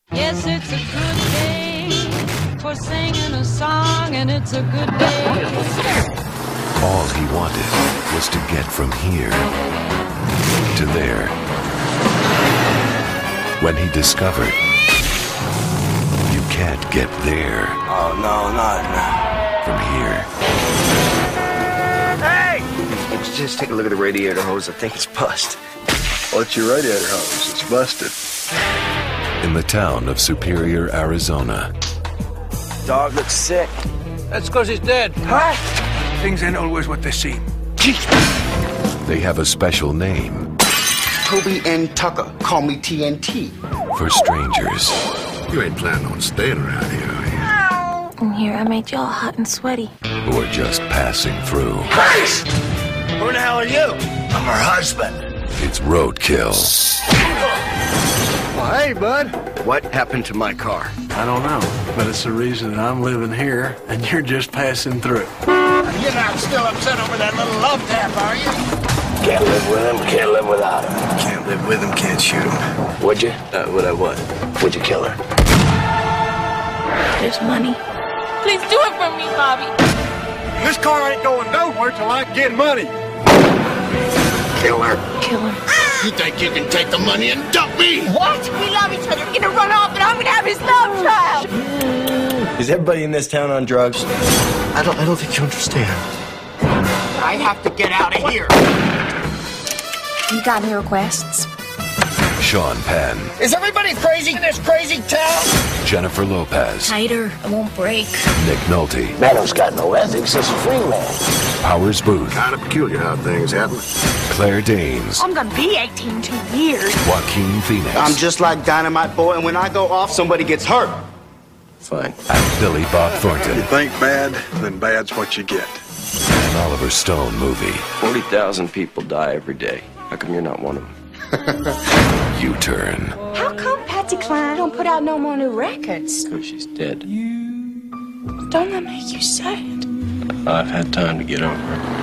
Yes, it's a good day for singing a song, and it's a good day. All he wanted was to get from here to there. When he discovered you can't get there. Oh, no, not from here. Hey! Just take a look at the radiator hose. I think it's bust. What's your radiator hose? It's busted. In the town of Superior, Arizona. Dog looks sick. That's because he's dead. Huh? Things ain't always what they seem. They have a special name. Toby and Tucker. Call me TNT. For strangers. You ain't planning on staying around here, are you? In here, I made y'all hot and sweaty. Who are just passing through. Christ! Who the hell are you? I'm her husband. It's roadkill. Well, hey, bud. What happened to my car? I don't know, but it's the reason that I'm living here and you're just passing through. You're not still upset over that little love tap, are you? Can't live with him, can't live without him. Can't live with him, can't shoot him. Would you? Would I what? Would you kill her? There's money. Please do it for me, Bobby. This car ain't going nowhere till I get money. Kill her. Kill him. You think you can take the money and dump me? What? We love each other. We're gonna run off and I'm gonna have his love child. Is everybody in this town on drugs? I don't think you understand. I have to get out of here. You got any requests? Sean Penn. Is everybody crazy in this crazy town? Jennifer Lopez. Tighter. I won't break. Nick Nolte. Man who's got no ethics is a free man. Powers Booth. Kind of peculiar how things happen. Claire Danes. I'm gonna be 18 in 2 years. Joaquin Phoenix. I'm just like Dynamite Boy, and when I go off, somebody gets hurt. Fine. And Billy Bob Thornton. You think bad, then bad's what you get. An Oliver Stone movie. 40,000 people die every day. How come you're not one of them? U-Turn. How come Patsy Cline don't put out no more new records? Because she's dead. Don't that make you sad? I've had time to get over her.